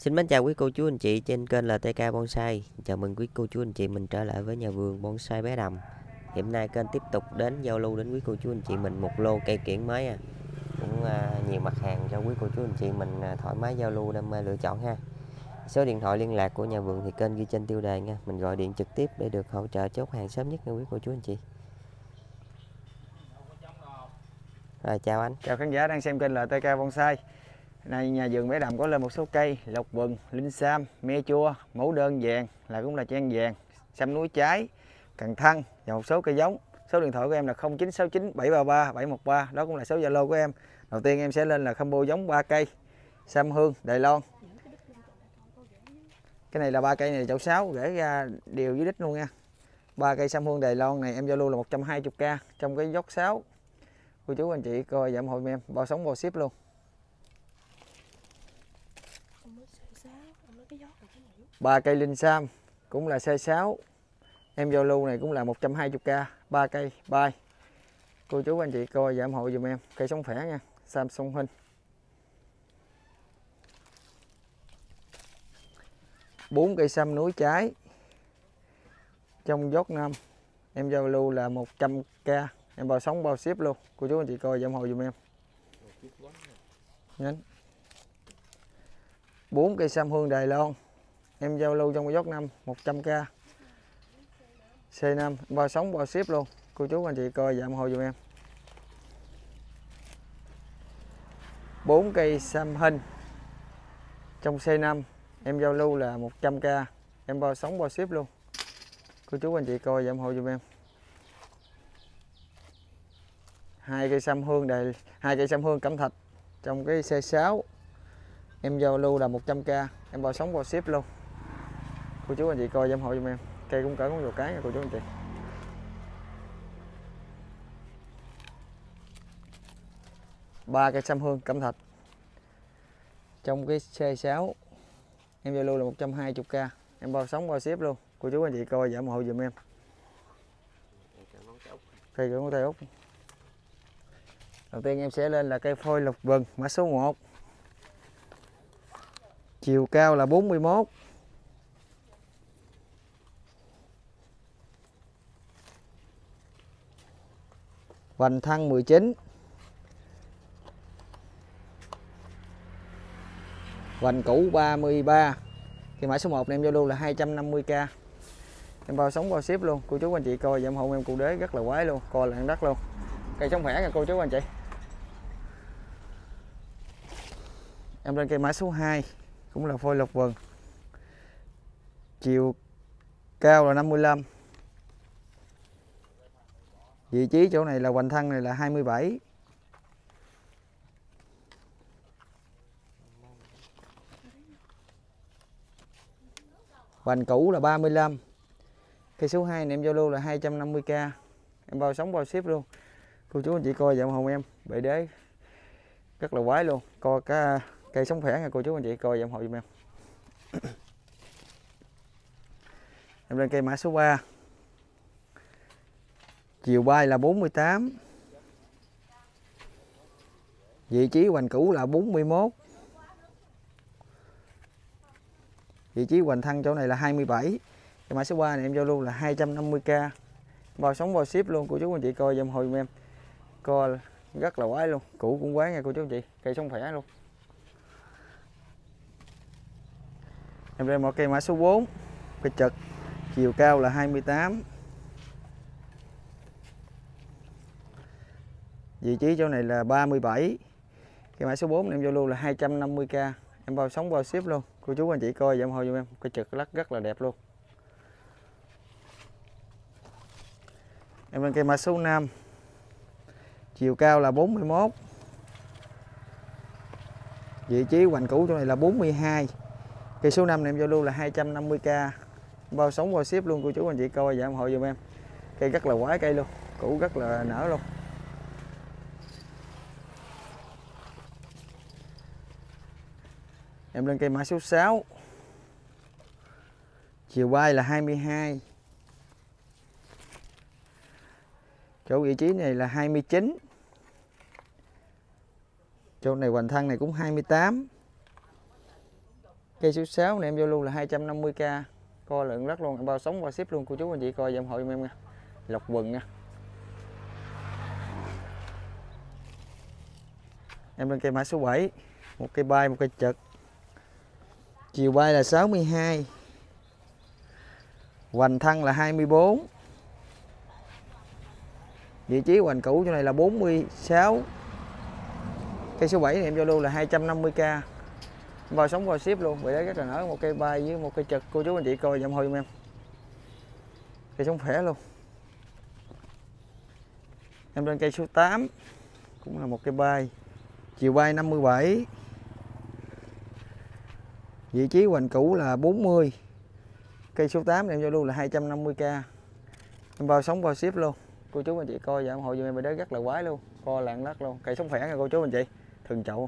Xin mến chào quý cô chú anh chị trên kênh LTK Bonsai. Chào mừng quý cô chú anh chị mình trở lại với nhà vườn bonsai bé Đầm. Hiện nay kênh tiếp tục đến giao lưu đến quý cô chú anh chị mình một lô cây kiểng mới cũng nhiều mặt hàng cho quý cô chú anh chị mình thoải mái giao lưu đam mê lựa chọn ha. Số điện thoại liên lạc của nhà vườn thì kênh ghi trên tiêu đề nha. Mình gọi điện trực tiếp để được hỗ trợ chốt hàng sớm nhất nha quý cô chú anh chị. Rồi chào anh. Chào khán giả đang xem kênh LTK Bonsai. Nay nhà vườn bé Đầm có lên một số cây lộc vừng, linh sam, me chua, mẫu đơn vàng cũng là trang vàng, sâm núi trái, cần thăng và một số cây giống. Số điện thoại của em là 0969 733 713, đó cũng là số Zalo của em. Đầu tiên em sẽ lên là combo giống 3 cây sâm hương Đài Loan. Cái này là 3 cây này chậu 6 gửi ra đều dưới đít luôn nha. 3 cây sâm hương Đài Loan này em giao lưu là 120k trong cái dốc 6. Cô chú anh chị coi giảm hội em bao sống bao ship luôn. 3 cây linh sam cũng là size 6. Em giao lưu này cũng là 120k, 3 cây bay. Cô chú anh chị coi giảm hội dùm em. Cây sống khỏe nha, Samsung Hình. 4 cây sâm núi trái trong dốt 5. Em giao lưu là 100k, em bao sống bao ship luôn. Cô chú anh chị coi giảm hội dùm em. Nhánh 4 cây sâm hương Đài Loan, em giao lưu trong cái dốt 5 100k, C5 bao sống bao ship luôn. Cô chú anh chị coi giảm hội dùm em. 4 cây sâm Hình trong C5 em giao lưu là 100k, em bao sống bao ship luôn. Cô chú anh chị coi giảm hội dùm em. 2 cây sâm hương hai cây sâm hương Cẩm Thạch trong cái C6 em giao lưu là 100k, em bao sống bao ship luôn. Cô chú anh chị coi giảm hội dùm em. Cây cũng cỡ con vào cái nha cô chú anh chị. Ba cây sâm hương Cẩm Thạch trong cái C6 em giao lưu là 120k, em bao sống bao ship luôn. Cô chú anh chị coi giảm hội dùm em. Cây cỡ ngón tay út. Đầu tiên em sẽ lên là cây phôi lộc vừng mã số 1. Chiều cao là 41. Vành thân 19. Vành cũ 33. Thì mã số 1 này em giao lưu là 250k. Em bao sống bao ship luôn. Cô chú anh chị coi giảm hộ em cụ đế rất là quái luôn, coi là ăn đất luôn. Cây sống khỏe nha cô chú anh chị. Em lên cây mã số 2 cũng là phôi lộc vừng. Chiều cao là 55. Vị trí chỗ này là hoành thân này là 27. Vành cũ là 35. Cây số 2 này em giao lưu là 250k. Em bao sống bao ship luôn. Cô chú anh chị coi giảm hồn em, bệ đế rất là quái luôn. Coi cái cây sống khỏe nha cô chú anh chị coi giảm hộ giùm em. Em lên cây mã số 3. Chiều bay là 48. Vị trí hoành cũ là 41. Vị trí hoành thân chỗ này là 27. Cây mã số 3 này em giao lưu là 250k. Bao sống bao ship luôn. Cô chú anh chị coi giùm hồi giùm em. Coi rất là quái luôn. Cũ cũng quái nha cô chú anh chị. Cây sống khỏe luôn. Em lên một cây mã số 4. Cây trực. Chiều cao là 28. Vị trí chỗ này là 37. Cây mã số 4 em giao lưu là 250k. Em bao sống bao ship luôn. Cô chú anh chị coi giùm hồi giùm em. Cây trực lắc rất là đẹp luôn. Em lên cây mã số 5. Chiều cao là 41. Vị trí hoành cũ chỗ này là 42. Cây số 5 này em giao lưu là 250k. Bao sống bao ship luôn. Cô chú anh chị coi giảm hội giùm em. Cây rất là quái cây luôn. Cũ rất là nở luôn. Em lên cây mã số 6. Chiều bay là 22. Chỗ vị trí này là 29. Chỗ này hoành thân này cũng 28. Cây số 6 này em giao lưu là 250k, co lượng rất luôn, em bao sống qua ship luôn cô chú anh chị coi giùm hội giùm em nha. Lộc vừng nha. Em lên cây mã số 7, một cây bay một cây chật. Chiều bay là 62, hoành thân là 24, vị trí hoành cũ chỗ này là 46. Cây số 7 này em giao lưu là 250k, bao sống bao ship luôn. Vậy đấy rất là nở, một cây bay với một cây chật cô chú anh chị coi giùm hội giùm em. Cây sống khỏe luôn. Em lên cây số 8, cũng là một cây bay, chiều bay 57, vị trí hoành cũ là 40. Cây số 8 em giao lưu là 250k, em bao sống bao ship luôn cô chú anh chị coi giùm hội giùm em. Vậy đấy rất là quái luôn, co lạng lắc luôn. Cây sống khỏe nha cô chú anh chị, thường chậu.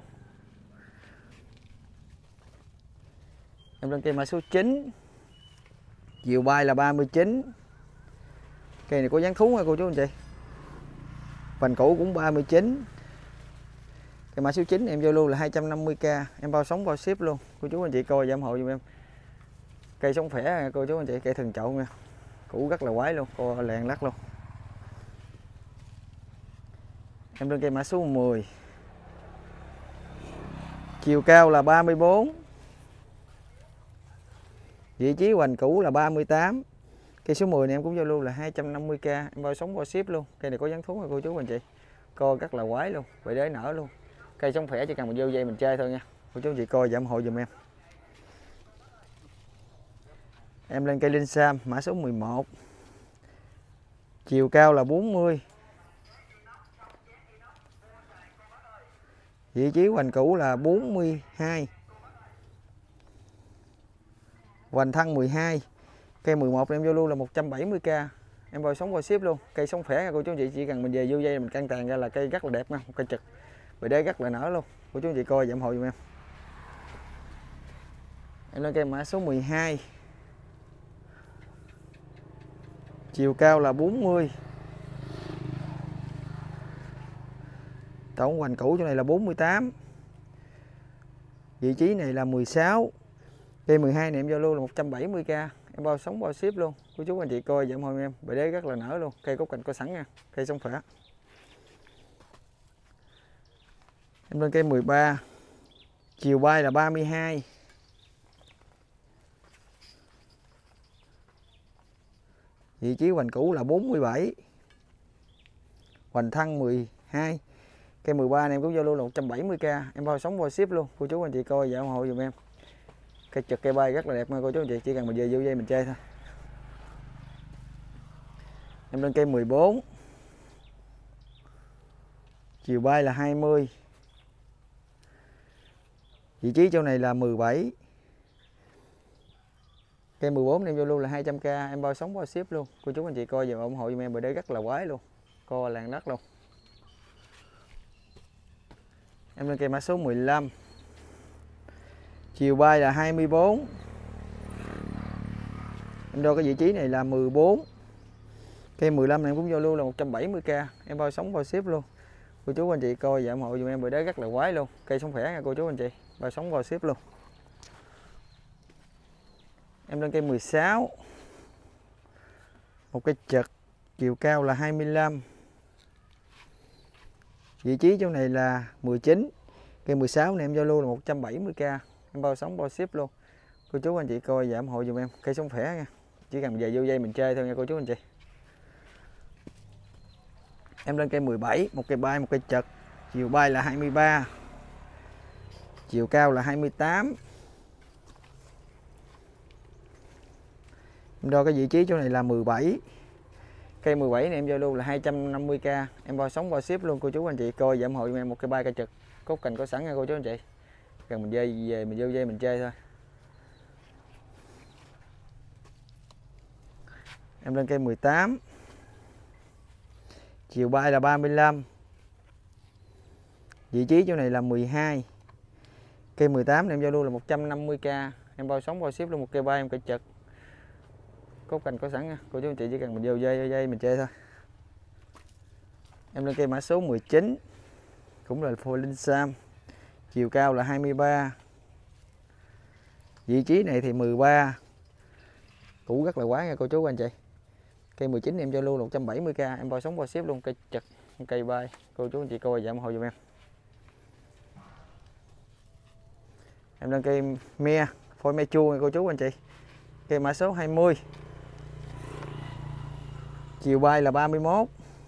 Em lên cây mã số 9, chiều bay là 39. Cây này có dáng thú nha cô chú anh chị, hoành cũ cũng 39. Cây mã số 9 em giao lưu là 250k, em bao sống bao ship luôn cô chú anh chị coi giùm hộ giùm em. Cây sống khỏe nha cô chú anh chị, cây thường chậu nha, cũ rất là quái luôn, co lạng lắc luôn. Em lên cây mã số 10, chiều cao là 34, vị trí hoành cũ là 38. Cây số 10 này em cũng giao lưu là 250k, em bao sống bao ship luôn. Cây này có dáng thú nha cô chú anh chị, co rất là quái luôn, vậy đế nở luôn. Cây sống khỏe chỉ cần mình vô dây mình chơi thôi nha cô chú anh chị coi giảm hộ giùm em. Em lên cây linh sam mã số 11, chiều cao là 40, vị trí hoành cũ là 42, hoành thân 12. Cây 11 em giao lưu là 170k, em bao sống bao ship luôn. Cây sống khỏe nha cô chú anh chị, chỉ cần mình về vô dây mình căng tàn ra là cây rất là đẹp nha, một cây trực, vậy đế rất là nở luôn cô chú anh chị coi giảm hộ giùm em. Em lên cây mã số 12, chiều cao là 40, tổng hoành cũ chỗ này là 48, vị trí này là 16. Cây 12 này em giao lưu là 170k, em bao sống bao ship luôn cô chú anh chị coi giảm hộ em. Vậy đế rất là nở luôn, cây cốt cành có sẵn nha, cây sống khỏe. Em lên cây 13, chiều bay là 32, vị trí hoành cũ là 47, hoành thân 12. Cây 13 này em cũng giao lưu là 170k, em bao sống bao ship luôn cô chú anh chị coi giảm hộ giùm em. Cây trực cây bay rất là đẹp nha cô chú anh chị, chỉ cần mình về vô dây mình chơi thôi. Em lên cây 14, chiều bay là 20, vị trí chỗ này là 17. Cây 14 em giao lưu là 200k, em bao sống bao ship luôn cô chú anh chị coi và ủng hộ giùm em. Bởi đây rất là quái luôn, co lạng đất luôn. Em lên cây mã số 15, chiều bay là 24, em đo cái vị trí này là 14. Cây 15 này em cũng giao lưu là 170k, em bao sống bao ship luôn cô chú anh chị coi và ủng hộ giùm em. Bởi đấy rất là quái luôn, cây sống khỏe nha cô chú anh chị, bao sống bao ship luôn. Em lên cây 16, một cây chật, chiều cao là 25, vị trí chỗ này là 19. Cây 16 này em giao lưu là 170k, em bao sống bao ship luôn cô chú anh chị coi và ủng hộ giùm em. Cây sống khỏe nha, chỉ cần về vô dây mình chơi thôi nha cô chú anh chị. Em lên cây 17, một cây bay một cây chật, chiều bay là 23, chiều cao là 28. Em đo cái vị trí chỗ này là 17. Cây 17 này em giao lưu là 250k, em bao sống bao ship luôn cô chú anh chị coi giảm hội giùm em. Một cây bay cây trực, cốt cành có sẵn nha cô chú anh chị, cần mình dây về mình vô dây mình chơi thôi. Em lên cây 18, chiều bay là 35, vị trí chỗ này là 12. Cây 18 này em giao lưu là 150k, em bao sống bao ship luôn. Một cây bay em cây trực, cốt cành có sẵn nha cô chú anh chị, chỉ cần mình vô dây mình chơi thôi. Em lên cây mã số 19, cũng là phôi linh sam, chiều cao là 23, Vị trí này thì 13, cũ rất là quá nha cô chú anh chị. Cây 19 em giao lưu 170k, em bao sống bao ship luôn. Cây chật, cây bay, cô chú anh chị coi giảm hộ giùm em. Em lên cây me, phôi me chua nha cô chú anh chị. Cây mã số 20, chiều bay là 31,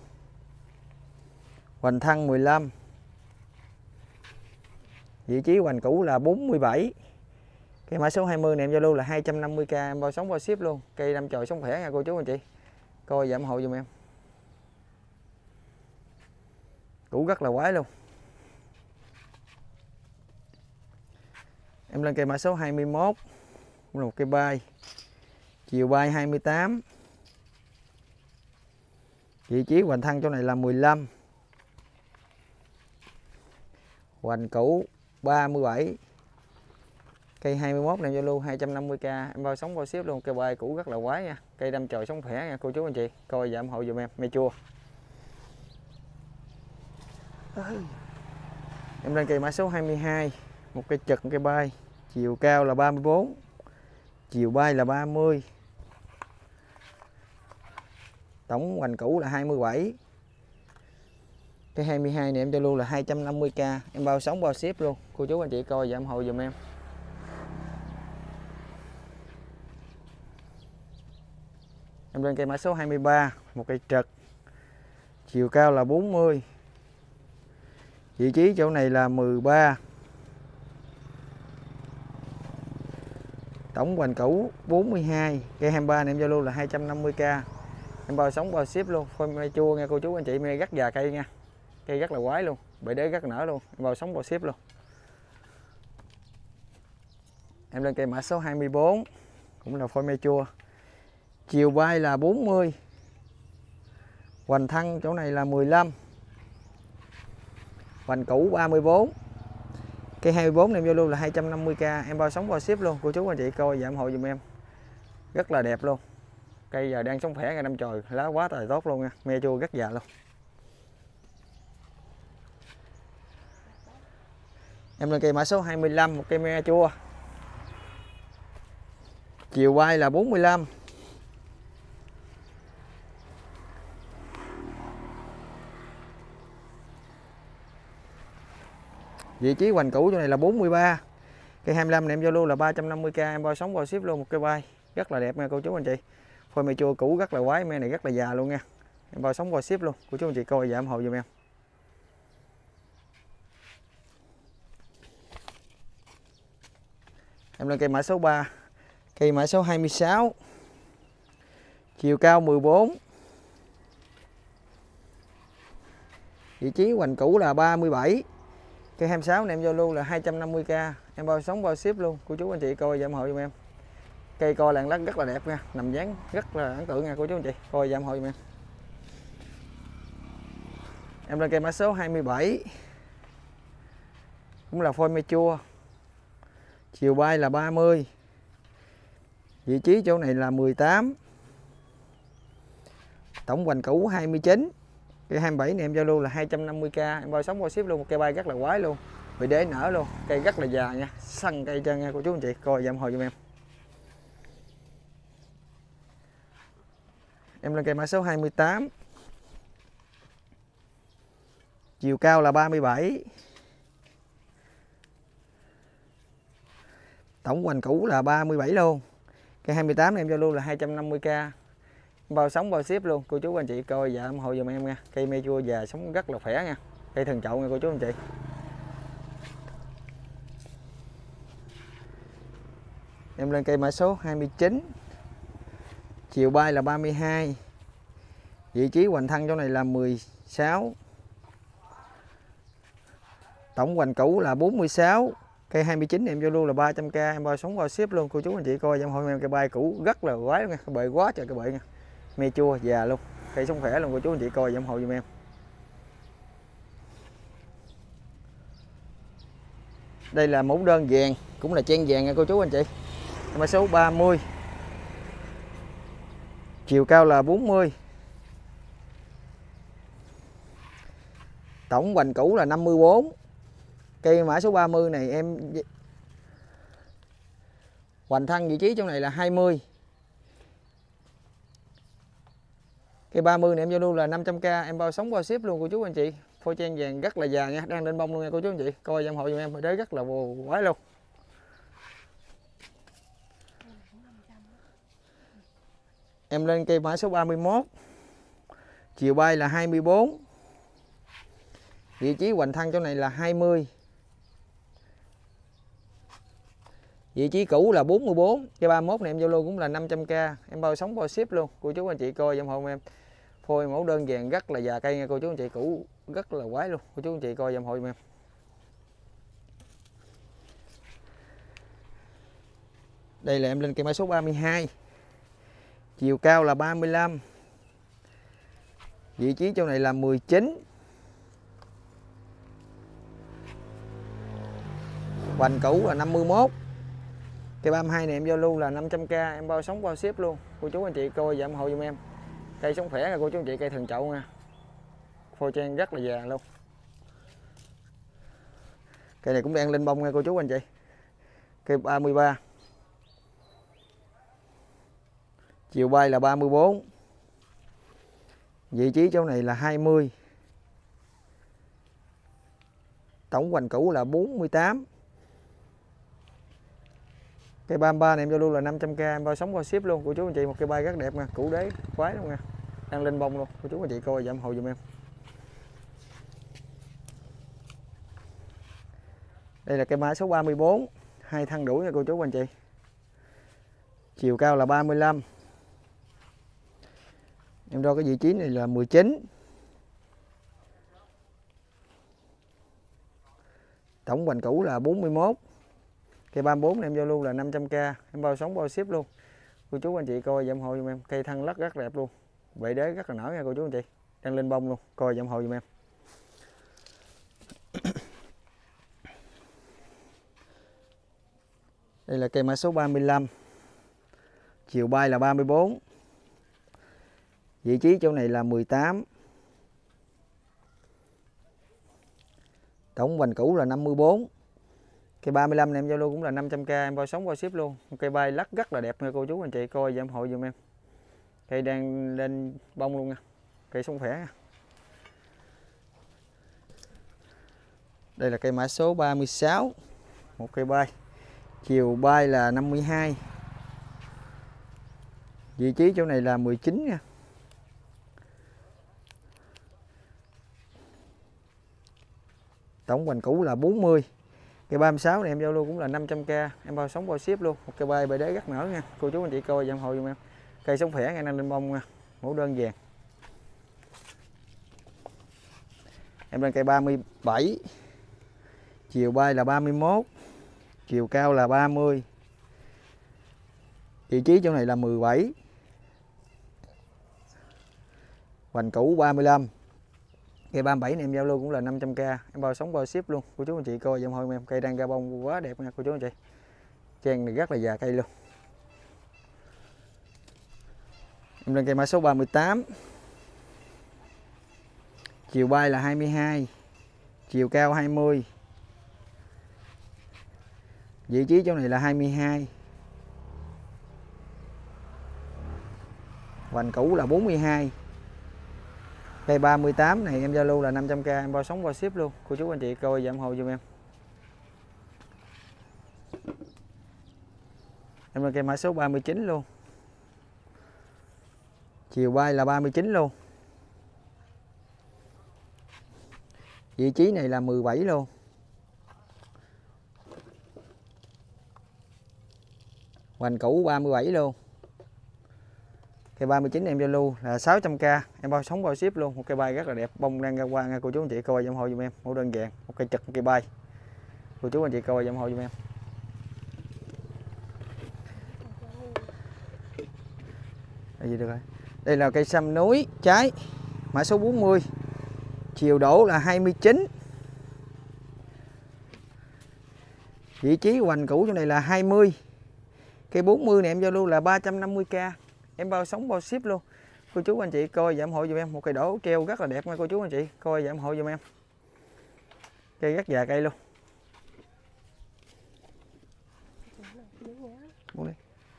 hoành thân 15, vị trí hoành cũ là 47. Cây mã số 20 này em giao lưu là 250k, em bao sống bao ship luôn. Cây đâm chồi sống khỏe nha cô chú anh chị, coi giảm hộ giùm em. Cũ rất là quái luôn. Em lên cây mã số 21, cũng là một cây bay, chiều bay 28, vị trí hoành thân chỗ này là 15, hoành cũ 37. Cây 21 này giao lưu 250k, em bao sống bao ship luôn. Cây bay cũ rất là quái nha, cây đâm chồi sống khỏe nha cô chú anh chị, coi giảm hộ giùm em. Me chua. Em lên cây mã số 22, một cây chật, một cây bay, chiều cao là 34, chiều bay là 30, tổng hoành cũ là 27. Cây 22 này em giao lưu là 250k, em bao sống bao ship luôn. Cô chú anh chị coi giảm hộ giùm em. Em lên cây mã số 23, một cây trật, chiều cao là 40, vị trí chỗ này là 13, tổng hoành cũ 42. Cây 23 này em giao lưu là 250k, em bao sống bao ship luôn. Phôi me chua nha cô chú anh chị, me rất già cây nha, cây rất là quái luôn, bệ đế rất nở luôn, em bao sống bao ship luôn. Em lên cây mã số 24, cũng là phôi me chua, chiều bay là 40, hoành thân chỗ này là 15, hoành cũ 34. Cây 24 này em giao lưu là 250k, em bao sống bao ship luôn. Cô chú anh chị coi giảm hộ giùm em. Rất là đẹp luôn. Cây giờ đang sống khỏe, ngày năm trời, lá quá trời tốt luôn nha, me chua rất già luôn. Em lên cây mã số 25, một cây me chua, chiều bay là 45, vị trí hoành cũ chỗ này là 43. Cây 25 này em giao lưu là 350k, em bao sống bao ship luôn. Một cây bay rất là đẹp nha cô chú anh chị, phôi me chua cũ rất là quái, me này rất là già luôn nha, em bao sống bao ship luôn. Cô chú anh chị coi giảm hộ giùm em. Em lên cây mã số 3, cây mã số 26, chiều cao 14, vị trí hoành cũ là 37. Cây 26 này em giao lưu là 250k, em bao sống bao ship luôn. Cô chú anh chị coi giảm hộ giùm em. Cây coi lạng lắc rất là đẹp nha, nằm dáng rất là ấn tượng nha cô chú anh chị, coi giảm hộ giùm em. Em lên cây mã số 27, cũng là phôi me chua, chiều bay là 30, vị trí chỗ này là 18, tổng hoành cũ 29. Cây 27 này em giao lưu là 250k, em bao sống bao ship luôn. Một cây bay rất là quái luôn, bị đế nở luôn, cây rất là già nha, săn cây chân nha cô chú anh chị, coi giảm hộ giùm em. Em lên cây mã số 28, chiều cao là 37, tổng hoành cũ là 37 luôn. Cây 28 này em giao lưu là 250k, bao sống bao ship luôn. Cô chú anh chị coi giảm hộ giùm em nha. Cây me chua già sống rất là khỏe nha, cây thần chậu nha cô chú anh chị. Em lên cây mã số 29, chiều bay là 32, vị trí hoành thân chỗ này là 16, tổng hoành cũ là 46. Cây 29 này em giao lưu là 300k, em bao sống bao ship luôn. Cô chú anh chị coi giảm hộ em. Cây bay cũ rất là quái luôn nha, cái bệ quá trời cái bệ nha, me chua già luôn, cây sống khỏe luôn. Cô chú anh chị coi giảm hộ giùm em. Đây là mẫu đơn vàng, cũng là chen vàng nha cô chú anh chị. Mã số 30, chiều cao là 40, tổng hoành cũ là 54. Cây mã số 30 này em Hoành thân vị trí trong này là 20. Cây 30 này em giao lưu là 500k, em bao sống bao ship luôn cô chú anh chị. Phôi trang vàng rất là già nha, đang lên bông luôn nha cô chú anh chị. Coi giam hộ giùm em, đế rất là quái luôn. Em lên cây mã số 31. Chiều bay là 24. Vị trí hoành thân chỗ này là 20. Vị trí cũ là 44. Cây 31 này em giao lưu cũng là 500k, em bao sống bao ship luôn cô chú anh chị. Coi giam hộ em. Phôi mẫu đơn vàng rất là già cây nha cô chú anh chị, cũ rất là quái luôn cô chú anh chị. Coi giam hộ giùm em. Đây là em lên cây mã số 32. Chiều cao là 35. Vị trí chỗ này là 19. Hoành cũ là 51. Cây 32 này em giao lưu là 500k, em bao sống bao ship luôn cô chú anh chị. Coi giảm hộ giùm em. Cây sống khỏe nha cô chú anh chị, cây thần chậu nha. Phôi trang rất là già luôn. Cây này cũng đang lên bông nha cô chú anh chị. Cây 33. Chiều bay là 34. Vị trí chỗ này là 20. Tổng hoành cũ là 48. Cây 33 này em giao lưu là 500k, em bao sống bao ship luôn cô chú anh chị. Một cây bay rất đẹp nha, củ đế quái luôn nha, đang lên bông luôn cô chú anh chị. Coi giảm hộ giùm em. Đây là cây mã số 34, 2 thân đuổi nha cô chú anh chị. Chiều cao là 35. Em đo cái vị trí này là 19. Tổng hoành cũ là 41. Cây 34 này em giao lưu là 500k, em bao sống bao ship luôn cô chú anh chị. Coi giảm hộ giùm em. Cây thân lắc rất đẹp luôn, bệ đế rất là nở nha cô chú anh chị, đang lên bông luôn. Coi giảm hộ giùm em. Đây là cây mã số 35. Chiều bay là 34. Vị trí chỗ này là 18. Tổng hoành cũ là 54. Cây 35 này em giao lưu cũng là 500k, em bao sống bao ship luôn. Cây bay lắc rất là đẹp nha cô chú anh chị. Coi giảm hộ giùm em. Cây đang lên bông luôn nha, cây sống khỏe nha. Đây là cây mã số 36. Một cây bay. Chiều bay là 52. Vị trí chỗ này là 19 nha. Tổng hoành cũ là 40. Cây 36 này em giao lưu cũng là 500k, em bao sống bao ship luôn. Một cây bay bệ đế rất nở nha cô chú anh chị. Coi giảm hộ giùm em. Cây sống khỏe, ngang lên bông nha, mẫu đơn vàng. Em lên cây 37. Chiều bay là 31. Chiều cao là 30. Vị trí chỗ này là 17. Hoành cũ 35. Cây 37 này em giao lưu cũng là 500k, em bao sống bao ship luôn cô chú anh chị. Coi giùm hộ em. Cây đang ra bông quá đẹp nha cô chú anh chị, trang này rất là già cây luôn. Em lên cây mã số 38. Chiều bay là 22. Chiều cao 20. Vị trí chỗ này là 22. Hoành cũ là 42. Cây 38 này em giao lưu là 500k, em bao sống bao ship luôn cô chú anh chị. Coi giảm hộ giùm em. Em lên cây mã số 39 luôn. Chiều bay là 39 luôn. Vị trí này là 17 luôn. Hoành cũ 37 luôn. Cây 39 này em giao lưu là 600k, em bao sống bao ship luôn. Một cây bay rất là đẹp, bông đang ra hoa nha cô chú anh chị. Coi giùm hộ giùm em. Mẫu đơn vàng, một cây chật, một cây bay cô chú anh chị. Coi giùm hộ giùm em. Đây gì được rồi. Đây là cây sâm núi trái mã số 40. Chiều đổ là 29. Vị trí hoành cũ chỗ này là 20. Cây 40 này em giao lưu là 350k, em bao sống bao ship luôn cô chú anh chị. Coi giảm hộ giùm em. Một cây đổ treo rất là đẹp nha cô chú anh chị. Coi giảm hộ giùm em. Cây rất già cây luôn. Buông đi.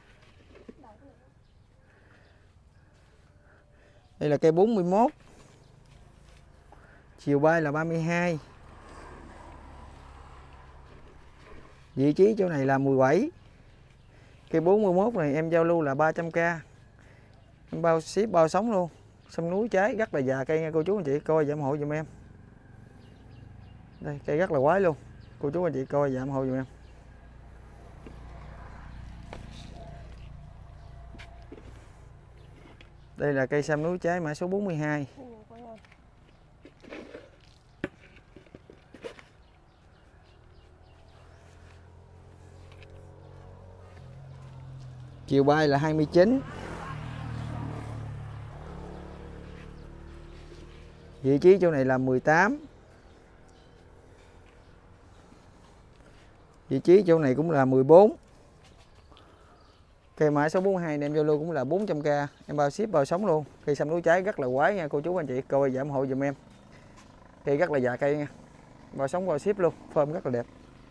Đây là cây 41. Chiều bay là 32. Vị trí chỗ này là 17. Cây 41 này em giao lưu là 300k. Em bao ship bao sống luôn. Sông núi trái rất là già cây nha cô chú anh chị, coi giảm hộ giùm em. Đây cây rất là quái luôn. Cô chú anh chị coi giảm hộ giùm em. Đây là cây sam núi trái mã số 42. Chiều bay là 29. Vị trí chỗ này là 18. Vị trí chỗ này cũng là 14. Cây mã số 42 này em giao lưu cũng là 400k. Em bao ship bao sống luôn. Cây sam núi trái rất là quái nha cô chú anh chị, coi giảm hộ giùm em. Cây rất là già cây nha. Bao sống bao ship luôn, form rất là đẹp.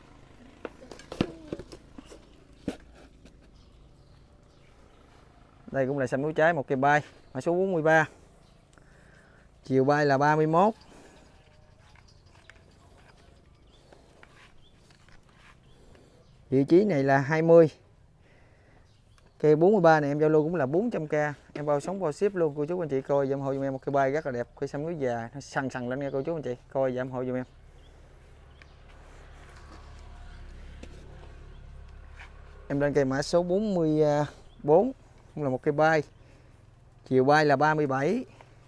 Đây cũng là sam núi trái một cây bay, mã số 43. Chiều bay là 31. Vị trí này là 20. Cây 43 này em giao lưu cũng là 400k. Em bao sống bao ship luôn cô chú anh chị, coi giảm hộ giùm em một cây bay rất là đẹp. Cây sam núi già nó sần sần lên nha cô chú anh chị, coi giảm hộ giùm em. Em lên cây mã số 44 cũng là một cây bay. Chiều bay là 37.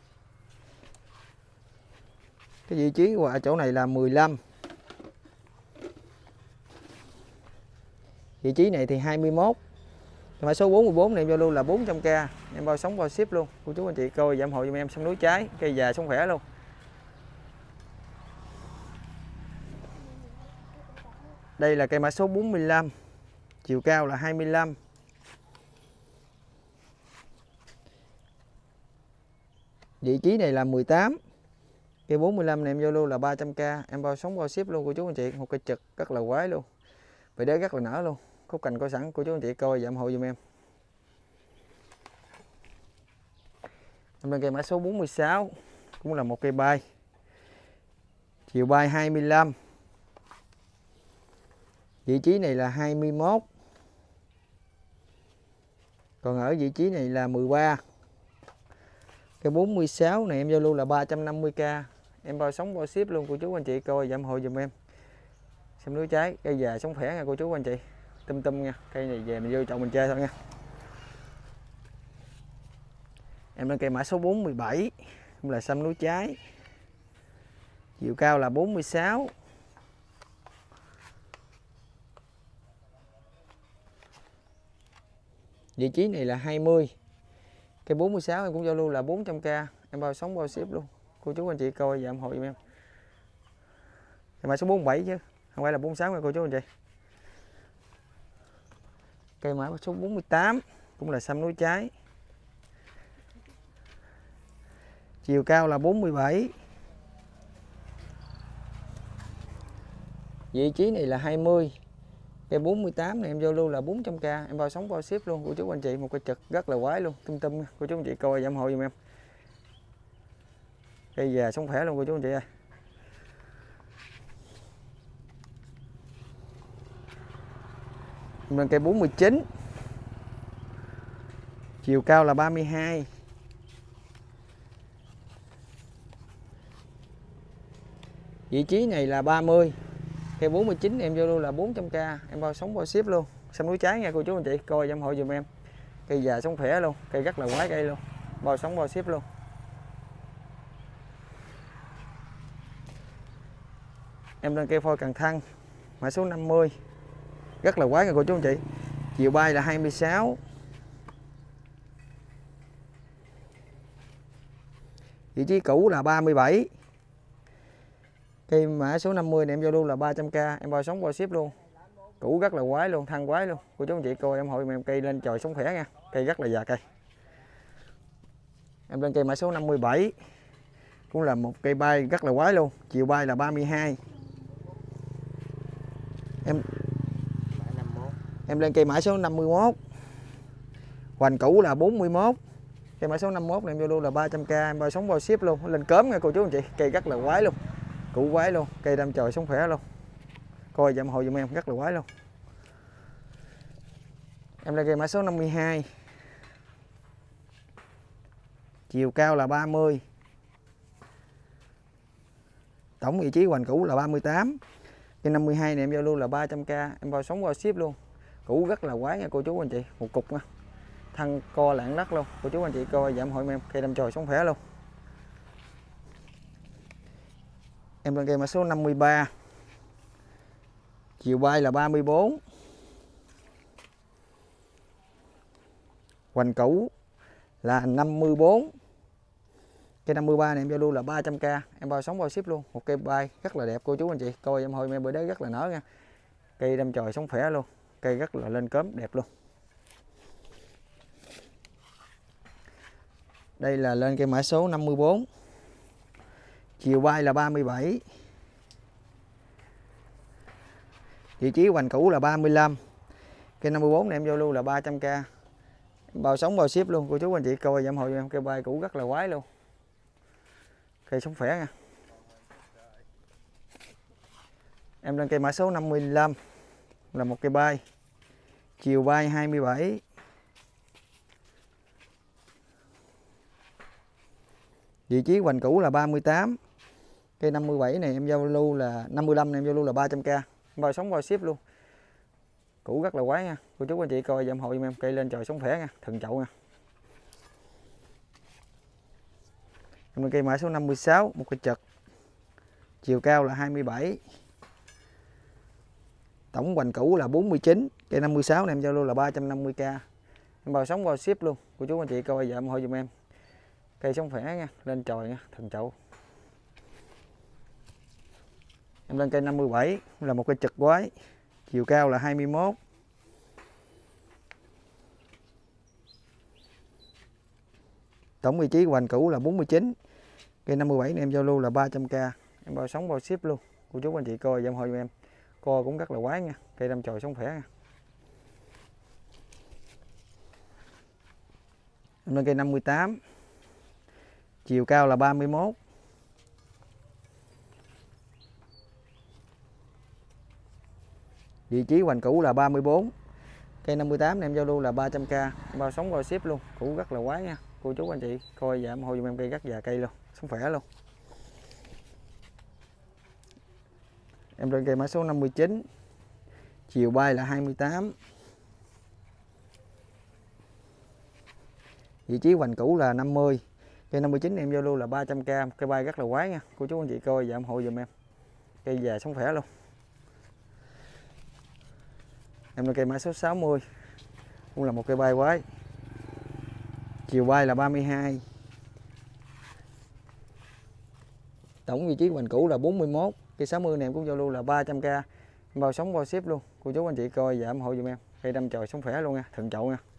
Cái vị trí của chỗ này là 15. Vị trí này thì 21. Mã số 44 này em giao lưu là 400k. Em bao sống bao ship luôn. Cô chú anh chị coi giảm hộ giùm em sam núi trái, cây già sống khỏe luôn. Đây là cây mã số 45. Chiều cao là 25. Vị trí này là 18. Cây 45 này em giao lưu là 300k. Em bao sống bao ship luôn cô chú anh chị. Một cây trực rất là quái luôn. Vậy đấy rất là nở luôn. Có cành có sẵn cô chú anh chị coi giảm hộ giùm em. Em lên cây mã số 46 cũng là một cây bay. Chiều bay 25. Vị trí này là 21. Còn ở vị trí này là 13. Cây 46 này em giao lưu là 350k. Em bao sống bao ship luôn cô chú anh chị coi giảm hộ giùm em. Sam núi trái cây già sống khỏe nha cô chú anh chị. Tum nha, cây này về mình vô trồng mình chơi thôi nha. Em lên cây mã số 47 cũng là sam núi trái. Chiều cao là 46. Vị trí này là 20. Cây 46 em cũng giao lưu là 400k. Em bao sống bao ship luôn. Cô chú anh chị coi giảm hộ giùm em. Cây mã số 47 chứ không phải là 46 nha cô chú anh chị. Cây mã số 48 cũng là sam núi trái. Chiều cao là 47. Vị trí này là 20. Cây 48 này em giao lưu là 400k. Em bao sống bao ship luôn cô chú anh chị. Một cây trực rất là quái luôn. Tum cô chú anh chị coi giảm hộ giùm em. Cây già sống khỏe luôn cô chú anh chị ơi. Lên cây 49. Chiều cao là 32. Vị trí này là 30. Cây 49 em giao lưu là 400k. Em bao sống bao ship luôn. Sam núi trái nha cô chú anh chị, coi giảm hộ giùm em. Cây già sống khỏe luôn, cây rất là quái cây luôn. Bao sống bao ship luôn. Em lên cây phôi Cần Thăng mã số 50. Rất là quái nha cô chú anh chị. Chiều bay là 26. Vị trí cũ là 37. Cây mã số 50 này em giao lưu là 300k. Em bao sống bao ship luôn. Cũ rất là quái luôn, thân quái luôn. Cô chú anh chị coi em hội em cây lên trời sống khỏe nha. Cây rất là già cây. Em lên cây mã số 57. Cũng là một cây bay rất là quái luôn. Chiều bay là 32. Em lên cây mã số 51. Hoành cũ là 41. Cây mã số 51 này em vô luôn là 300k, em bao sống bao ship luôn, lên cớm nha cô chú anh chị. Cây rất là quái luôn, cũ quái luôn, cây đâm chồi sống khỏe luôn. Coi dặm hồi giùm em, rất là quái luôn. Em lên cây mã số 52. Chiều cao là 30. Tổng vị trí hoành cũ là 38. Cây 52 này em giao lưu là 300k, em bao sống bao ship luôn. Cũ rất là quái nha cô chú anh chị, một cục nha. Thân co lạng đất luôn, cô chú anh chị coi giảm hội em, cây đâm chồi sống khỏe luôn. Em lên cây mã số 53. Chiều bay là 34. Hoành cũ là 54. Cây 53 này em giao lưu là 300k, em bao sống bao ship luôn. Một cây bay rất là đẹp cô chú anh chị, coi em hồi em bữa đấy rất là nở nha. Cây đâm chồi sống khỏe luôn, cây rất là lên cớm đẹp luôn. Đây là lên cây mã số 54. Chiều bay là 37. Vị trí hoành cũ là 35. Cây 54 này em giao lưu là 300k, bao sống bao ship luôn cô chú anh chị coi giảm hội em. Cây bay cũ rất là quái luôn, cây sống khỏe nha. Em lên cây mã số 55 là một cây bay. Chiều bay 27. Vị trí hoành cũ là 38. Cây 57 này em giao lưu là 55 này em giao lưu là 300k, bao sống bao ship luôn. Cũ rất là quái nha cô chú anh chị coi giảm hội em, cây lên trời sống khỏe nha, thần chậu nha. Em lên cây mã số 56, một cây chật. Chiều cao là 27. Tổng hoành cũ là 49. Cây 56 này em giao lưu là 350k, em bao sống bao ship luôn cô chú anh chị coi giảm hội giùm em. Cây sống khỏe nha, lên trời nha, thần chậu. Em lên cây 57 là một cây chật quái. Chiều cao là 21. Tổng vị trí hoành cũ là 49. Cây 57 này em giao lưu là 300k, em bao sống bao ship luôn cô chú anh chị coi giảm hội giùm em. Co cũng rất là quái nha, cây đâm chồi sống khỏe nha. Em lên cây 58. Chiều cao là 31. Vị trí hoành cũ là 34. Cây 58 này em giao lưu là 300k, bao sống bao ship luôn. Cũ rất là quái nha cô chú anh chị coi giảm hồi giùm em, cây rất già cây luôn, sống khỏe luôn. Em lên cây mã số 59. Chiều bay là 28. Vị trí hoành cũ là 50. Cây 59 này em giao lưu là 300k, cây bay rất là quái nha cô chú anh chị coi giảm hội giùm em, cây già sống khỏe luôn. Em lên cây mã số 60, cũng là một cây bay quái. Chiều bay là 32. Tổng vị trí hoành cũ là 41. Cây 60 này em cũng giao lưu là 300k, bao sống bao ship luôn cô chú anh chị coi giảm hội giùm em, cây đâm chồi sống khỏe luôn nha, thần chậu nha.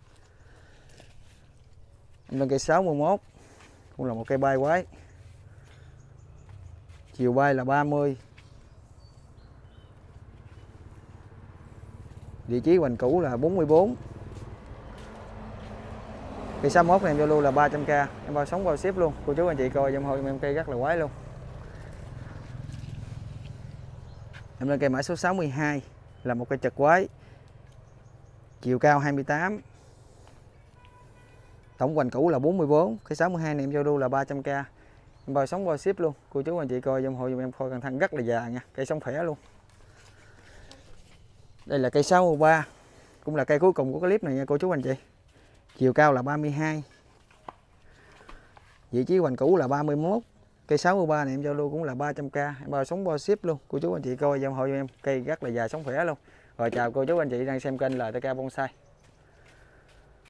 Em lên cây 61, cũng là một cây bay quái. Chiều bay là 30. Vị trí hoành cũ là 44. Cây 61 này em giao lưu là 300k, em bao sống bao ship luôn cô chú anh chị coi giùm hội em, cây rất là quái luôn. Em lên cây mã số 62 là một cây chật quái. Chiều cao 28. Tổng hoành cũ là 44. Cây 62 này em giao lưu là 300k, em bao sống bao ship luôn cô chú anh chị coi giùm hội giùm em, coi cẩn thận rất là già nha, cây sống khỏe luôn. Đây là cây 63, cũng là cây cuối cùng của cái clip này nha cô chú anh chị. Chiều cao là 32. Vị trí hoành cũ là 31. Cây 63 này em giao lưu cũng là 300k, em bao sống bao ship luôn cô chú anh chị coi giùm hội giùm em, cây rất là già sống khỏe luôn. Rồi chào cô chú anh chị đang xem kênh LTK Bonsai.